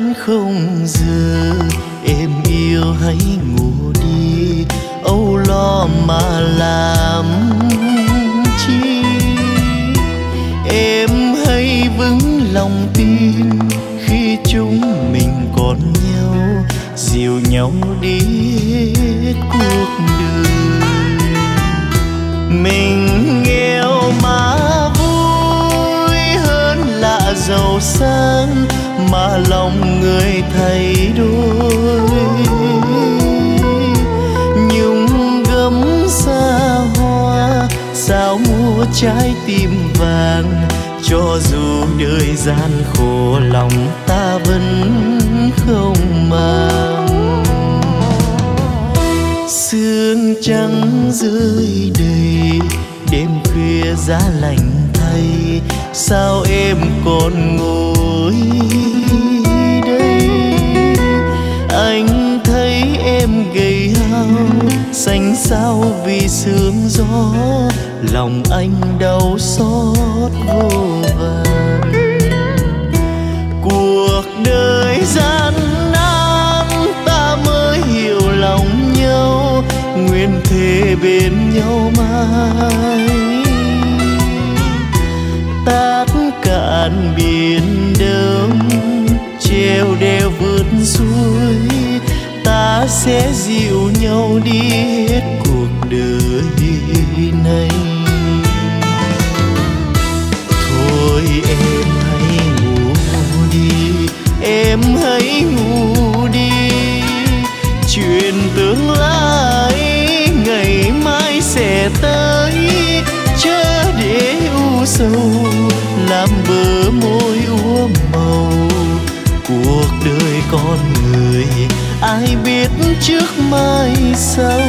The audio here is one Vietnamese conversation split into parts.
không giờ, em yêu hãy ngủ đi, âu lo mà làm chi. Em hãy vững lòng tin khi chúng mình còn nhau, dìu nhau đi hết cuộc đời. Mình nghèo mà vui hơn lạ giàu sang, mà lòng người thay đổi. Nhung gấm xa hoa, sao mua trái tim vàng, cho dù đời gian khổ lòng ta vẫn không màng. Sương trắng rơi đầy, đêm khuya giá lạnh thay, sao em còn ngồi đây? Anh thấy em gầy hao, xanh xao vì sương gió, lòng anh đau xót vô vàn. Cuộc đời gian nan ta mới hiểu lòng nhau, nguyện thề bên nhau mãi. Tát cạn biển đông, treo đeo vượt suối, ta sẽ dìu nhau đi hết cuộc đời này. Thôi em hãy ngủ đi, em hãy ngủ đi, chuyện tương lai ngày mai sẽ tới, chớ để u sầu làm bờ môi úa màu. Cuộc đời con người ai biết trước mai sau.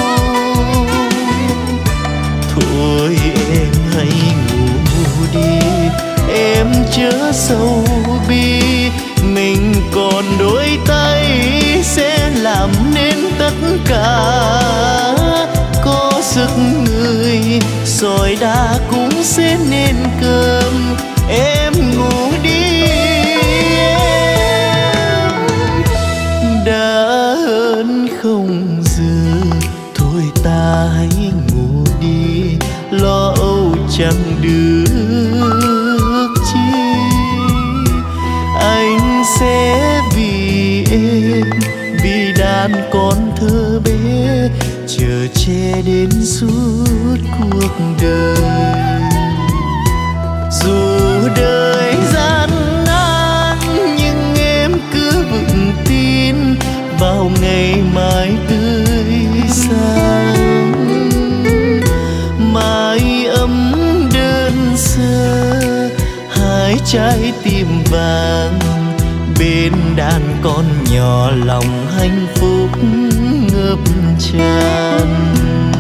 Thôi em hãy ngủ đi, em chớ sầu bi, mình còn đôi tay sẽ làm nên tất cả. Có sức người sỏi đá cũng sẽ nên cơm, em ngủ đi em. Đã hơn không giờ, thôi ta hãy ngủ đi, lo âu chẳng được chi. Anh sẽ vì em, vì đàn con thơ bé, chờ che đến suốt cuộc đời. Dù đời gian nan nhưng em cứ vững tin vào ngày mai tươi sáng. Mái ấm đơn sơ, hai trái tim vàng, bên đàn con nhỏ lòng hạnh phúc ngập tràn.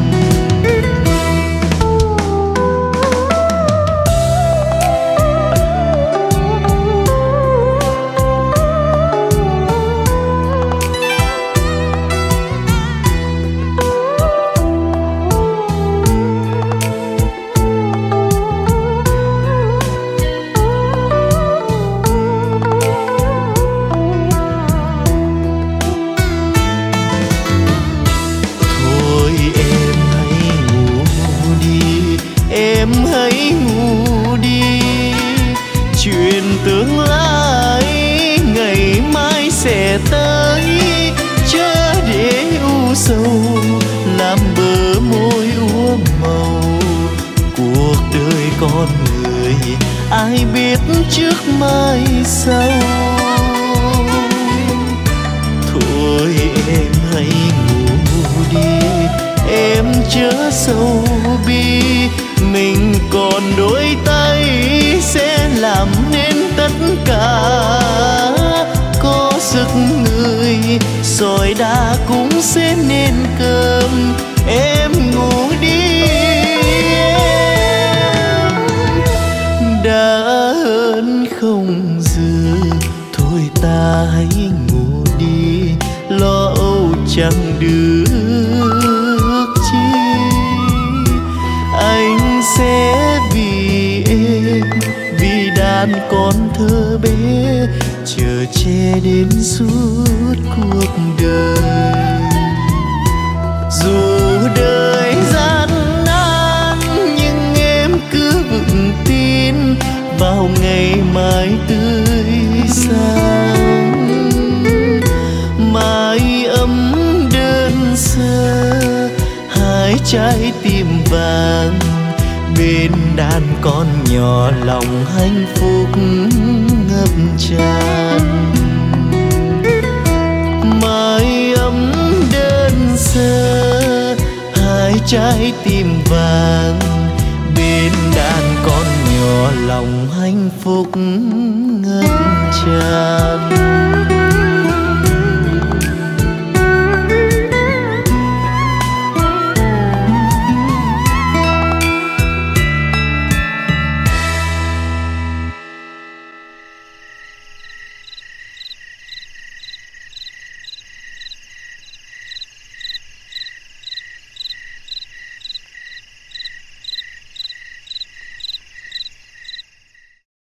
Tương lai ngày mai sẽ tới, chớ để u sầu làm bờ môi úa màu. Cuộc đời con người ai biết trước mai sau. Thôi em hãy ngủ đi, em chớ sầu bi, mình còn đôi tay sẽ làm nên tất cả. Có sức người sỏi đá cũng sẽ nên cơm, em ngủ đi em. Đã hơn không giờ, thôi ta hãy ngủ đi, lo âu chẳng được chi. Anh sẽ vì em, vì đàn con thơ bé, chở che đến suốt cuộc đời. Dù đời gian nan nhưng em cứ vững tin vào ngày mai tươi sáng. Mái ấm đơn sơ hai trái tim vàng, bên đàn con nhỏ lòng hạnh phúc ngập tràn. Mái ấm đơn sơ hai trái tim vàng, bên đàn con nhỏ lòng hạnh phúc ngập tràn.